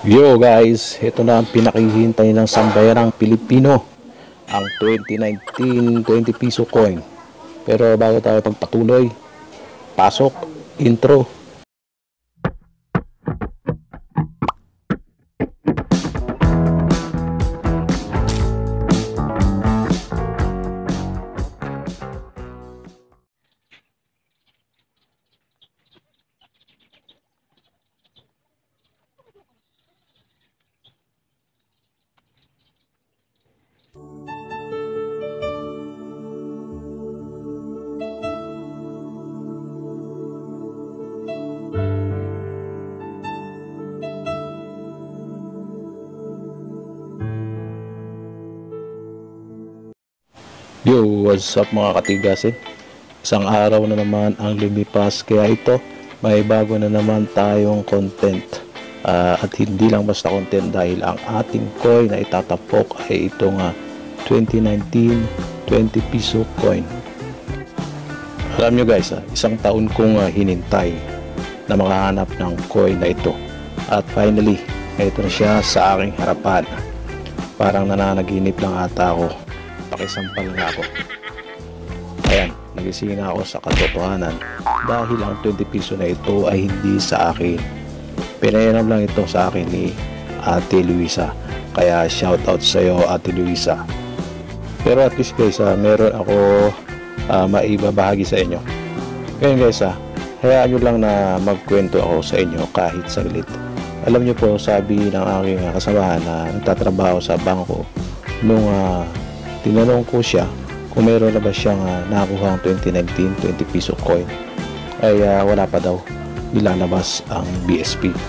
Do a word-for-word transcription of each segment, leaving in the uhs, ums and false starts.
Yo guys, ito na ang pinakihintay ng sambayanang Pilipino, ang twenty nineteen twenty piso coin. Pero bago tayo pagpatuloy, pasok, intro. Yo, what's up mga katigasin? Isang araw na naman ang lumipas, kaya ito may bago na naman tayong content, uh, at hindi lang basta content dahil ang ating coin na itatapok ay itong uh, twenty nineteen twenty piso coin. Alam nyo guys, uh, isang taon kong uh, hinintay na makahanap ng coin na ito, at finally ito na siya sa aking harapan. Parang nananaginip lang ata ako, pakisampal nga ako. Ayan, nagising na ako sa katotohanan dahil ang twenty piso na ito ay hindi sa akin. Pinairam lang ito sa akin ni Ate Luisa, kaya shout out sa iyo Ate Luisa. Pero at least guys, uh, meron ako uh, maibabahagi sa inyo. Ngayon guys, uh, hayaan nyo lang na magkwento ako sa inyo kahit saglit. Alam nyo po, sabi ng aking kasamahan na nagtatrabaho sa bangko, nung uh, tinanong ko siya kung meron na ba siyang uh, nakuha ang twenty nineteen twenty piso coin, ay uh, wala pa daw nilalabas ang B S P.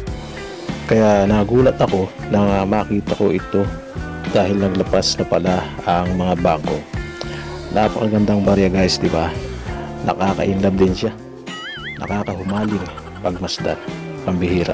Kaya nagulat ako nang uh, makita ko ito dahil naglapas na pala ang mga bangko. Napakagandang barya guys, di ba? Nakaka-inlove din siya, nakakahumaling pagmasdan, pambihira.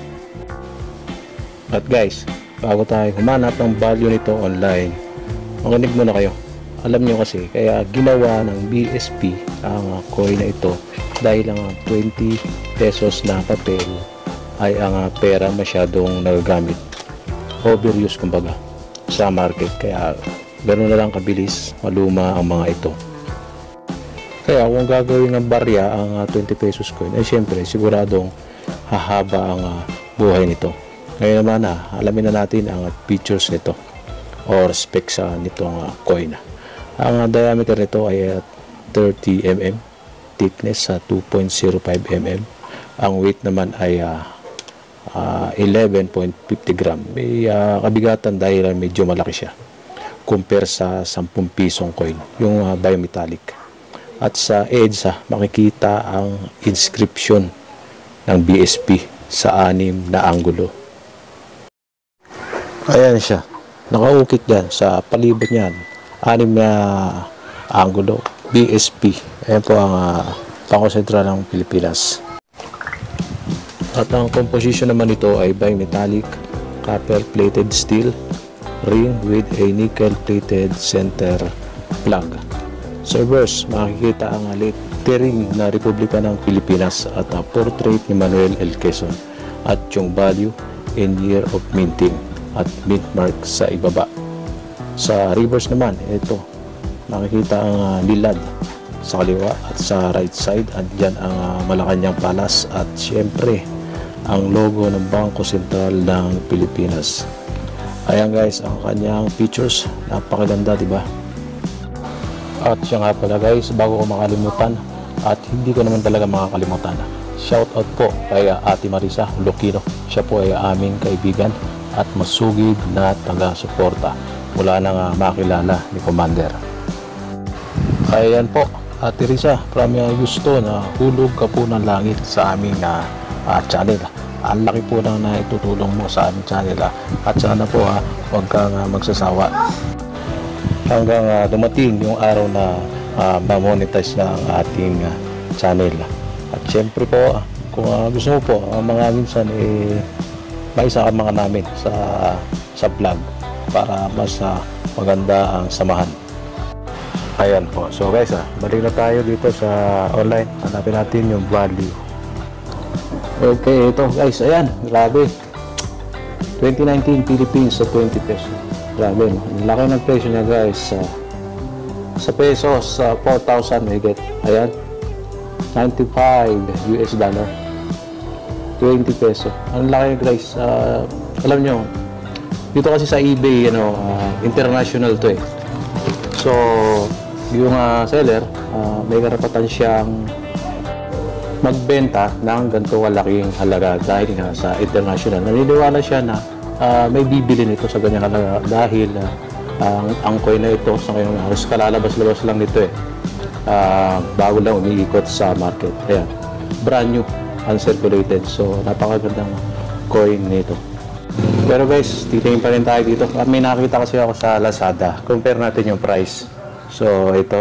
At guys, bago tayo humanap ng value nito online, makinig muna kayo. Alam nyo kasi, kaya ginawa ng B S P ang uh, coin na ito dahil ang uh, twenty pesos na papel ay ang uh, pera masyadong nagagamit, overuse kumbaga sa market, kaya ganoon na lang kabilis maluma ang mga ito. Kaya kung gagawin ng barya ang uh, twenty pesos coin, ay syempre siguradong hahaba ang uh, buhay nito. Ngayon naman na uh, alamin na natin ang uh, features nito or specs uh, nitong uh, coin. Ang uh, diameter nito ay uh, thirty millimeters, thickness sa uh, two point zero five millimeters, ang weight naman ay uh, uh, eleven point five zero gram. May uh, kabigatan dahil medyo malaki siya compare sa ten pisong coin, yung uh, biometallic. At sa edge uh, makikita ang inscription ng B S P sa anim na anggulo. Ayan siya, nakaukit dyan sa palibot niyan, anim na anggulo, B S P. Ayan po ang uh, Bangko Sentral ng Pilipinas. At ang composition naman nito ay bimetallic, copper plated steel, ring with a nickel plated center plug. Sa reverse, makikita ang lettering na Republika ng Pilipinas at uh, portrait ni Manuel L. Quezon, at yung value in year of minting at mint mark sa ibaba. Sa reverse naman, ito makikita ang uh, nilad sa kaliwa at sa right side, at dyan ang uh, Malacanang Palace, at syempre ang logo ng Bangko Sentral ng Pilipinas. Ayan guys ang kanyang features, napakaganda, diba? At siya nga pala guys, bago ko makalimutan, at hindi ko naman talaga makakalimutan, shout out po kay uh, Ate Marisa Lokino. Siya po ay aming kaibigan at masugid na taga-suporta mula nang uh, makilala ni Commander. Ayan po, Ate Risa, from uh, Houston, na uh, hulog ka po ng langit sa aming uh, uh, channel. Ang laki po na naitutulong mo sa aming channel, uh, at sana po uh, huwag kang uh, magsasawa hanggang uh, dumating yung araw na uh, ma-monetize na ang ating uh, channel. At syempre po, uh, kung uh, gusto mo po, uh, mga minsan eh, maisama ka namin sa sa vlog para mas uh, maganda ang samahan. Ayan po. So guys, ah, balik na tayo dito sa online. Hanapin natin yung value. Okay, ito guys, ayan, grabe. twenty nineteen Philippines sa twenty pesos. Grabe, no? Ang laki ng presyo niya guys. Uh, sa pesos, uh, four thousand may get. Ayan. ninety-five U S dollar. twenty peso. Ang laki guys. Uh, alam nyo, dito kasi sa eBay, ano, uh, international to eh. So, yung uh, seller, uh, may karapatan siyang magbenta ng ganito kalaking halaga dahil nga sa international. Naniniwala siya na uh, may bibili nito sa ganyang halaga dahil uh, ang, ang coin na ito sa ngayong halos kalalabas-labas lang nito eh. Uh, bago lang umiikot sa market. Ayan. Brand new, uncirculated. So, napakagandang coin nito. Pero guys, titingin pa rin tayo dito. May nakita kasi ako sa Lazada. Compare natin yung price. So, ito.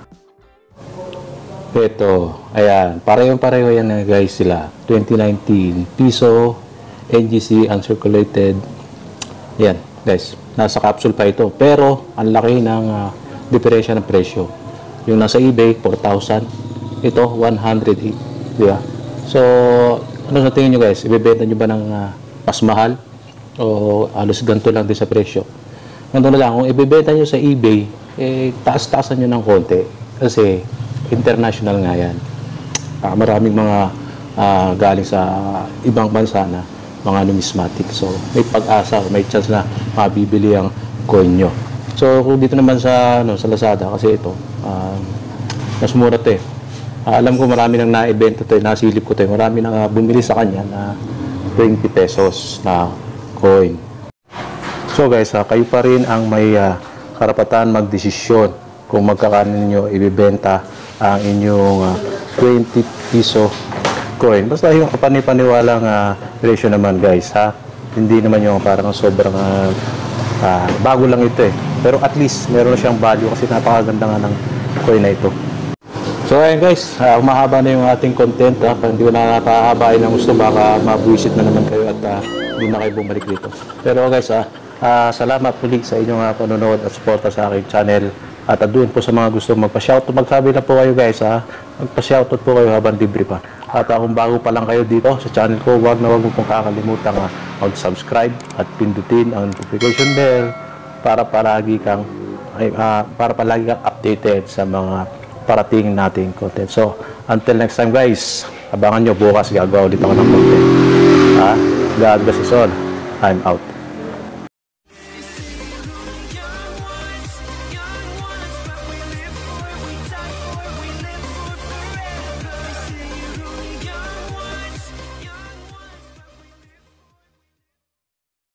Ito, ayan, parehong-pareho yan na guys sila. twenty nineteen piso, N G C, uncirculated. Yan, guys, nasa capsule pa ito. Pero, ang laki ng uh, diferensya ng presyo. Yung nasa eBay, four thousand. Ito, one hundred eight. Diba? So, ano sa tingin nyo guys? Ibebenta nyo ba ng uh, mas mahal? O alos ganito lang din sa presyo? Ganito na lang, kung ibebenta nyo sa eBay, eh, taas-taasan nyo ng konti. Kasi, international nga yan. Uh, maraming mga uh, galing sa ibang bansa na mga numismatic. So, may pag-asa, may chance na mabibili ang coin nyo. So, kung dito naman sa, ano, sa Lazada, kasi ito, uh, mas mura ito eh. Uh, alam ko marami nang na-event ito eh, nasilip ko ito eh. Marami nang uh, bumili sa kanya na twenty pesos na coin. So guys, uh, kayo pa rin ang may uh, karapatan magdesisyon kung magkakano ninyo ibibenta ang inyong uh, twenty piso coin. Basta yung kapanipaniwalang uh, presyo naman guys, ha? Hindi naman yung parang sobrang uh, uh, bago lang ito eh. Pero at least meron na siyang value kasi napakaganda nga ng coin na ito. So ayun guys, uh, umahaba na yung ating content, ha? Hindi ko na nakahabain ng gusto, baka mabuisit na naman kayo at uh, hindi na kayo bumalik dito. Pero guys, uh, uh, salamat muli sa inyong uh, panonood at suporta sa aking channel. At uh, doon po sa mga gusto magpa-shoutout, magsabi na po kayo guys, ha? Magpa-shoutout po kayo habang libre pa. At uh, kung bago pa lang kayo dito sa channel ko, huwag na huwag mo pong kakalimutan uh, mag-subscribe at pindutin ang notification bell para palagi kang uh, para palagi kang updated sa mga parating nating content. So, until next time guys, abangan nyo bukas gagawa ulit ako ng content. Ha? God bless us all. I'm out.